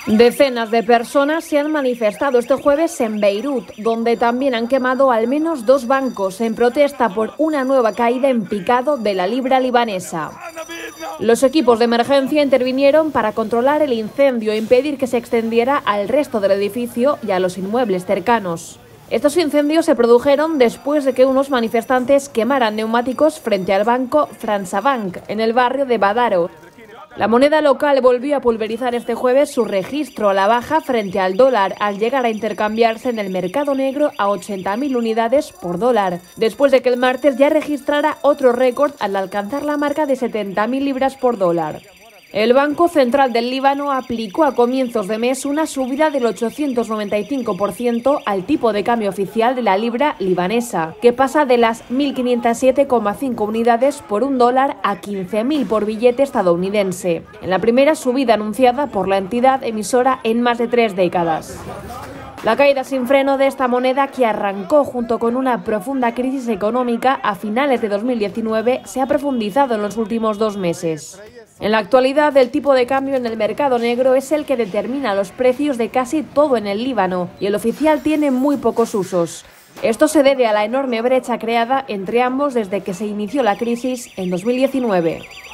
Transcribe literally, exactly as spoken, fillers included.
Decenas de personas se han manifestado este jueves en Beirut, donde también han quemado al menos dos bancos en protesta por una nueva caída en picado de la libra libanesa. Los equipos de emergencia intervinieron para controlar el incendio e impedir que se extendiera al resto del edificio y a los inmuebles cercanos. Estos incendios se produjeron después de que unos manifestantes quemaran neumáticos frente al banco Fransabank, en el barrio de Badaro. La moneda local volvió a pulverizar este jueves su registro a la baja frente al dólar al llegar a intercambiarse en el mercado negro a ochenta mil unidades por dólar, después de que el martes ya registrara otro récord al alcanzar la marca de setenta mil libras por dólar. El Banco Central del Líbano aplicó a comienzos de mes una subida del ochocientos noventa y cinco por ciento al tipo de cambio oficial de la libra libanesa, que pasa de las mil quinientas siete coma cinco unidades por un dólar a quince mil por billete estadounidense, en la primera subida anunciada por la entidad emisora en más de tres décadas. La caída sin freno de esta moneda, que arrancó junto con una profunda crisis económica a finales de dos mil diecinueve, se ha profundizado en los últimos dos meses. En la actualidad, el tipo de cambio en el mercado negro es el que determina los precios de casi todo en el Líbano y el oficial tiene muy pocos usos. Esto se debe a la enorme brecha creada entre ambos desde que se inició la crisis en dos mil diecinueve.